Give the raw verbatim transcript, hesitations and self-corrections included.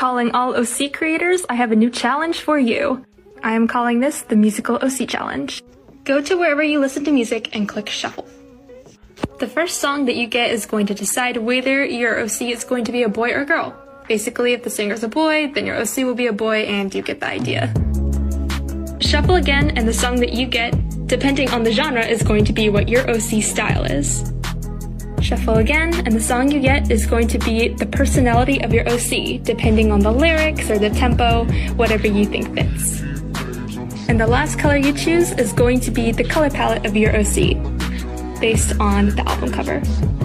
calling all O C creators, I have a new challenge for you. I am calling this the Musical O C Challenge. Go to wherever you listen to music and click shuffle. The first song that you get is going to decide whether your O C is going to be a boy or girl. Basically, if the singer's a boy, then your O C will be a boy, and you get the idea. Shuffle again, and the song that you get, depending on the genre, is going to be what your O C style is. Shuffle again, and the song you get is going to be the personality of your O C, depending on the lyrics or the tempo, whatever you think fits. And the last color you choose is going to be the color palette of your O C, based on the album cover.